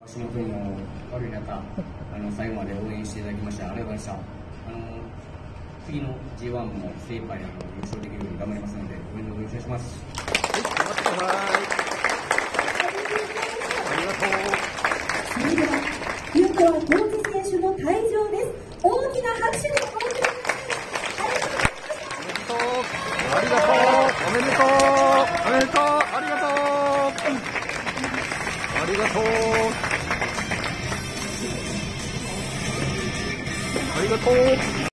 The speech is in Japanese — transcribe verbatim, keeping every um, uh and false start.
足元も悪い中、あの最後まで応援していただきましてありがとうございました。あの次の ジーワン も精一杯あの優勝できるように頑張りますので、応援のお願いします。 はい、頑張ってください。ありがとう。 それでは、清川浩二選手の退場です。大きな拍手でお送りください。 ありがとう。おめでとう。おめでとう。ありがとう。ありがとう。ありがとう。